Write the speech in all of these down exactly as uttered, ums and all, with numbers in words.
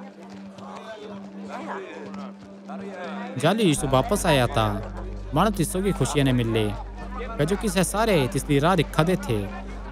जाह़लू यीशु वापस आया तां माणु तिस सौगी खुसिया नैं मिल्ले, क्जोकि सैह़ सारे तिसदी राह दिक्खा दे थे।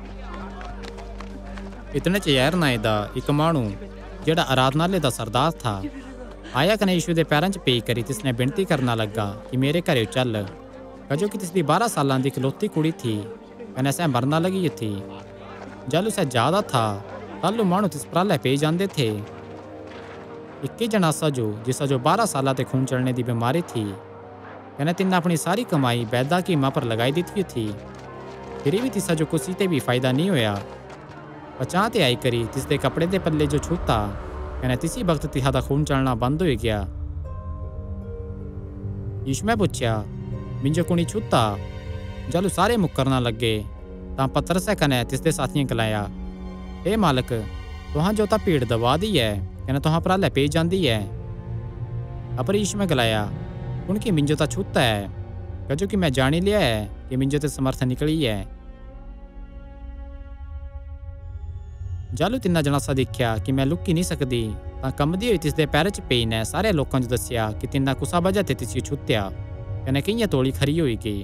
इतणे च याईर नांऐ दा इक्क माणु, जेह्ड़ा आराधनालय दा सरदार था, आया कने यीशु दे पैरां च पेई करी तिस नैं विणती करणा लग्गा कि मेरे घरेयो चल, क्जोकि तिसदी बाराह साल्लां दी इकलौती कुड़ी थी कने सैह़ मरना लगियो थी। जाह़लू सैह़ जा दा था ताह़लू माणु तिस प्रहालैं पेई जांदे थे। इक्की जणासा जो, जिसा जो बाराह साल्लां ते खून चलणे दी बमारी थी, कने तिन्नै अपणी सारी कमाई वैदां हकीमां पर लगाई दित्तियो थी, भिरी भी तिसा जो कुसी ते भी फायदा नीं होएया। पचांह़ ते आई करी तिसदे कपड़े दे पल्ले जो छुता कने तिसी बग्त तिसादा खून चलणा बंद होई गेआ। यीशुयैं पुछया, मिन्जो कुणी छुता? जाह़लू सारे मुकरणा लग्गे तां पतरसैं कने तिसदे साथियां ग्लाया, हे मालक, तुहां जो तां भीड़ दबा दी ऐ कने तुहां प्रहालैं पेई जांदी ऐ। अपर यीशुयैं ग्लाया, कुणकी मिन्जो तां छुता ऐ, क्जोकि मैं जाणी लेआ ऐ कि मिन्जो ते सामर्थ निकल़ी ऐ। जाह़लू तिन्नै जणासां दिख्या कि मैं लुक्की नीं सकदी, तां कम्मदी होई तिसदे पैरां च पेई नैं सारे लोकां जो दस्सेया कि तिन्नै कुसा बज़ाह ते तिसियो छुतेया कने किंआं तौल़ी खरी होई गेई।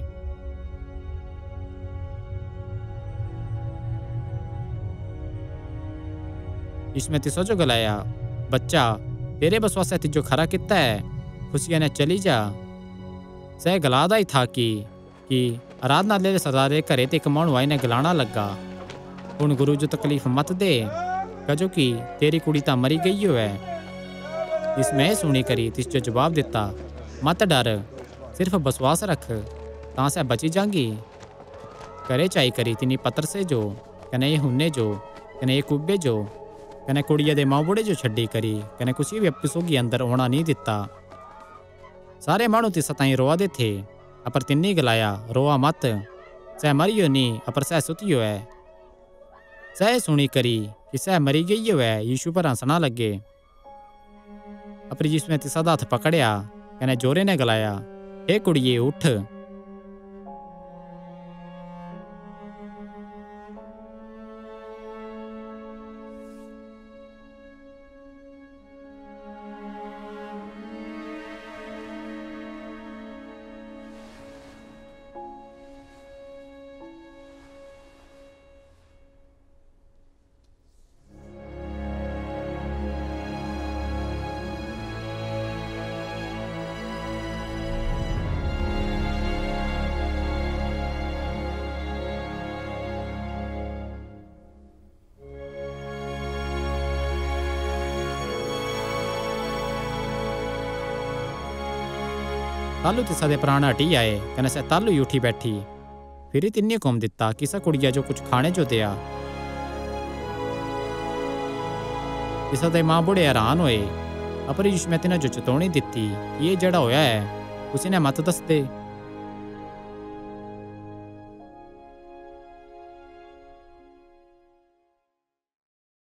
यीशुयैं तिसा जो ग्लाया, बच्चा, तेरे बसुआसैं तिज्जो खरा कित्ता ऐ, खुसिया नैं चली जा। सैह़ ग्ला दा ई था कि कि आराधनालय दे सरदारे दे घरे ते इक्क माणु आई नैं ग्लाणा लग्गा, हुण गुरू जो तकलीफ मत दे, क्जोकि तेरी कुड़ी तां मरी गियो ऐ। यीशुयैं एह़ सुणी करी तिस जो जवाब दित्ता, मत डर, सिर्फ बसुआस रख तां सैह़ बची जांगी। घरे च आई करी तिन्नी पतरसे जो कने यूहन्ने जो कने याकूबे जो कने कुड़िया दे मांऊबुढ़े जो छड्डी करी कने कुसियो भी अप्पु सौगी अंदर औणां नीं दित्ता। सारे माणु तिसा तांई रोआ दे थे, अपर तिन्नी ग्लाया, रोआ मत, सैह़ मरियो नीं अपर सैह़ सुतियो ऐ। सैह़ एह़ सुणी करी कि सैह़ मरी गियो ऐ यीशु पर हंसणा लग्गे। अपर यीशुयैं तिसादा हत्थ पकड़ेया कने जोरे नैं ग्लाया, हे कुड़िये, उठ। ताह़लू तिसा दे प्राण हटी आये कने सैह़ ताह़लू ई उठी बैठी। भिरी तिन्नी हुक्म दित्ता कि इसा कुड़िया जो कुच्छ खाणे जो देआ। तिसादे मांऊबुढ़े हरान होये, अपर यीशुयैं तिन्हां जो चतौणी दित्ती कि एह़ जेह्ड़ा होएया ऐ कुसी नैं मत दस्सदे।